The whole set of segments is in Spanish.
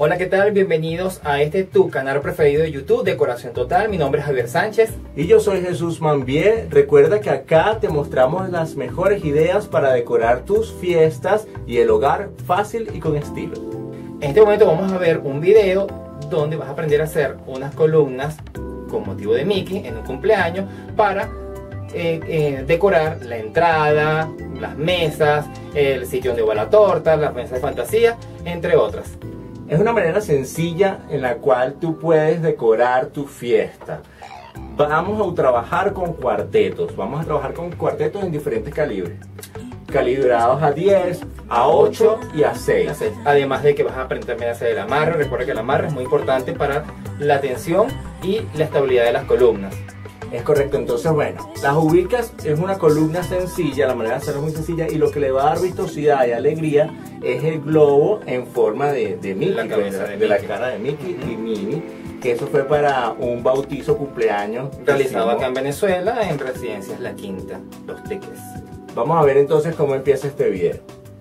Hola, ¿qué tal? Bienvenidos a tu canal preferido de YouTube, Decoración Total. Mi nombre es Javier Sánchez. Y yo soy Jesús Mambié. Recuerda que acá te mostramos las mejores ideas para decorar tus fiestas y el hogar fácil y con estilo. En este momento vamos a ver un video donde vas a aprender a hacer unas columnas con motivo de Mickey en un cumpleaños para decorar la entrada, las mesas, el sitio donde va la torta, las mesas de fantasía, entre otras. Es una manera sencilla en la cual tú puedes decorar tu fiesta. Vamos a trabajar con cuartetos. Vamos a trabajar con cuartetos en diferentes calibres. Calibrados a 10, a 8 y a 6. Además de que vas a aprender también a hacer el amarre. Recuerda que el amarre es muy importante para la tensión y la estabilidad de las columnas. Es correcto, entonces bueno, las ubicas, es una columna sencilla, la manera de hacerlo es muy sencilla y lo que le va a dar vistosidad y alegría es el globo en forma de Mickey, la cabeza de la cara de Mickey y Minnie, que eso fue para un bautizo cumpleaños realizado acá en Venezuela en Residencias La Quinta, Los Teques. Vamos a ver entonces cómo empieza este video.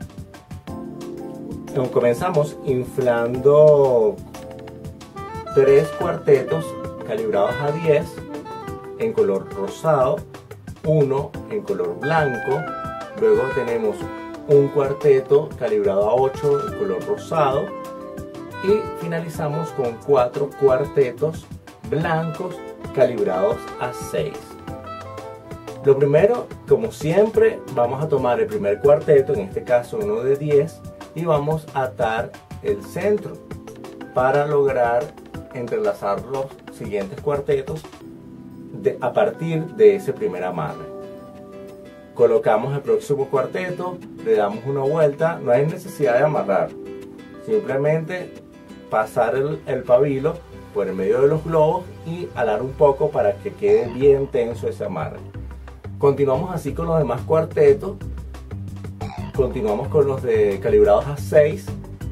Comenzamos inflando 3 cuartetos calibrados a 10 en color rosado, 1 en color blanco, luego tenemos un cuarteto calibrado a 8 en color rosado y finalizamos con 4 cuartetos blancos calibrados a 6. Lo primero, como siempre, vamos a tomar el primer cuarteto, en este caso uno de 10, y vamos a atar el centro para lograr entrelazar los siguientes cuartetos a partir de ese primer amarre. Colocamos el próximo cuarteto, le damos una vuelta, no hay necesidad de amarrar, simplemente pasar el pabilo por el medio de los globos y alar un poco para que quede bien tenso ese amarre. Continuamos así con los demás cuartetos, continuamos con los de calibrados a 6.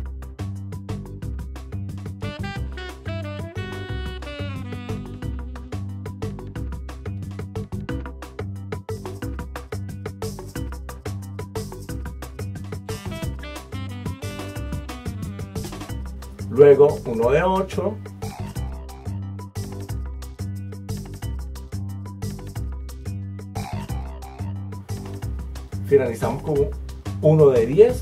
Luego uno de 8. Finalizamos con uno de 10.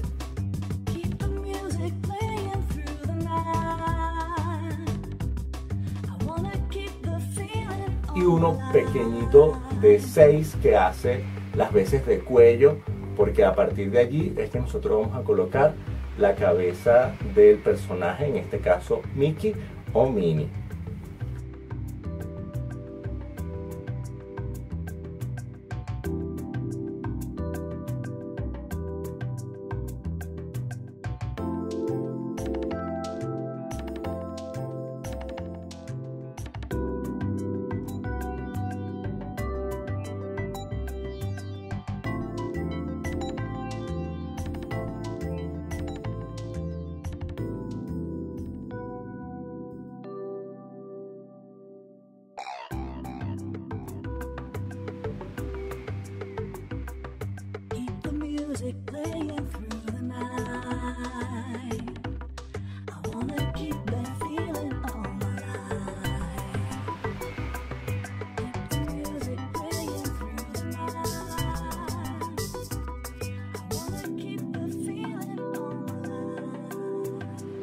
Y uno pequeñito de 6 que hace las veces de cuello, porque a partir de allí es que nosotros vamos a colocar la cabeza del personaje, en este caso Mickey o Minnie. Playing through the night. I wanna keep that feeling all night. Keep the music playing through the night. I wanna keep the feeling all night.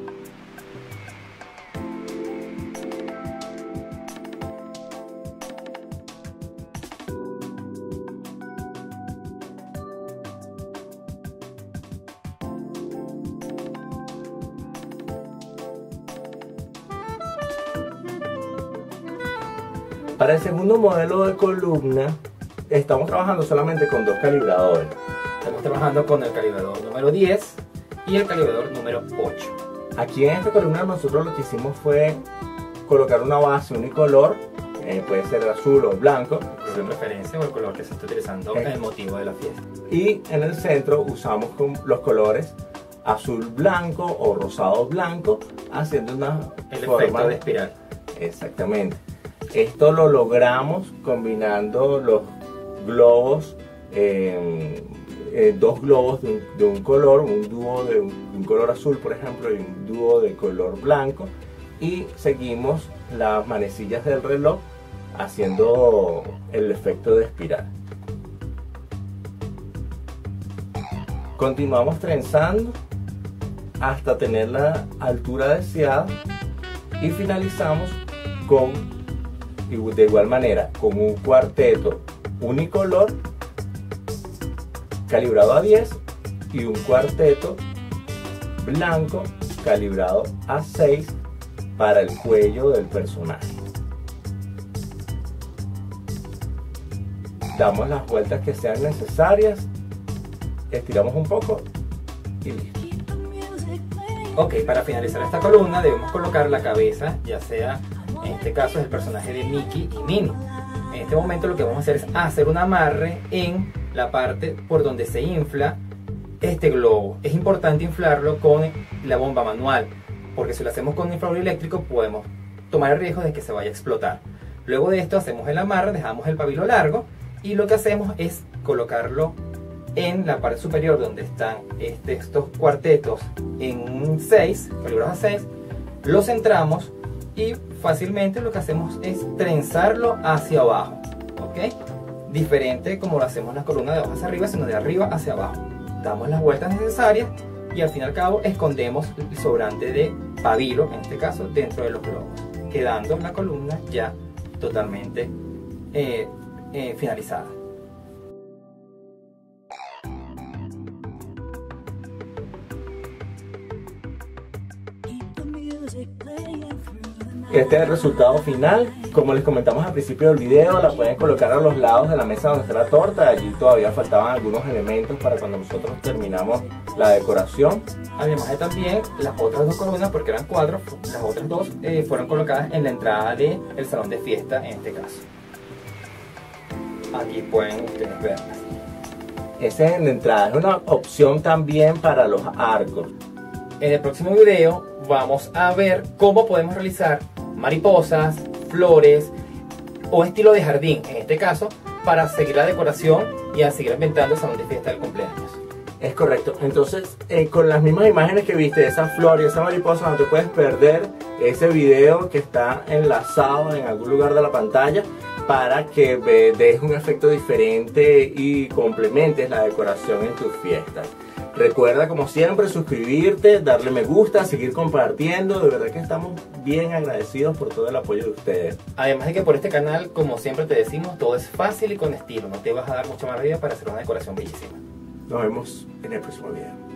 Para el segundo modelo de columna estamos trabajando solamente con 2 calibradores. Estamos trabajando con el calibrador número 10 y el calibrador número 8. Aquí en esta columna nosotros lo que hicimos fue colocar una base unicolor, puede ser azul o blanco, De preferencia o el color que se está utilizando en el motivo de la fiesta. y en el centro usamos con los colores azul blanco o rosado blanco, haciendo una forma efecto de espiral. Exactamente. Esto lo logramos combinando los globos dos globos de un color, un dúo de un color azul, por ejemplo, y un dúo de color blanco, y seguimos las manecillas del reloj haciendo el efecto de espiral. Continuamos trenzando hasta tener la altura deseada y finalizamos con, de igual manera, con un cuarteto unicolor calibrado a 10 y un cuarteto blanco calibrado a 6 para el cuello del personaje. Damos las vueltas que sean necesarias, estiramos un poco y listo. Ok, para finalizar esta columna debemos colocar la cabeza, ya sea en este caso es el personaje de Mickey y Minnie. En este momento lo que vamos a hacer es hacer un amarre en la parte por donde se infla este globo. Es importante inflarlo con la bomba manual, porque si lo hacemos con inflador eléctrico podemos tomar el riesgo de que se vaya a explotar. Luego de esto hacemos el amarre, dejamos el pabilo largo y lo que hacemos es colocarlo en la parte superior donde están estos cuartetos en un 6, calibrados a 6, lo centramos y fácilmente lo que hacemos es trenzarlo hacia abajo, ¿ok? Diferente como lo hacemos en la columna de abajo hacia arriba, sino de arriba hacia abajo. Damos las vueltas necesarias y al fin y al cabo escondemos el sobrante de pabilo, en este caso, dentro de los globos, quedando la columna ya totalmente finalizada. Este es el resultado final. Como les comentamos al principio del video, la pueden colocar a los lados de la mesa donde está la torta. Allí todavía faltaban algunos elementos para cuando nosotros terminamos la decoración. Además de también las otras dos columnas, porque eran 4, las otras dos fueron colocadas en la entrada del salón de fiesta en este caso. Aquí pueden ustedes verlas. Esa es en la entrada, es una opción también para los arcos. En el próximo video vamos a ver cómo podemos realizar mariposas, flores o estilo de jardín, en este caso, para seguir la decoración y a seguir inventando el salón de fiesta del cumpleaños. Es correcto. Entonces, con las mismas imágenes que viste de esa flor y esa mariposa, no te puedes perder ese video que está enlazado en algún lugar de la pantalla para que des un efecto diferente y complementes la decoración en tus fiestas. Recuerda, como siempre, suscribirte, darle me gusta, seguir compartiendo. De verdad que estamos bien agradecidos por todo el apoyo de ustedes. Además de que por este canal, como siempre te decimos, todo es fácil y con estilo. No te vas a dar mucha más vida para hacer una decoración bellísima. Nos vemos en el próximo video.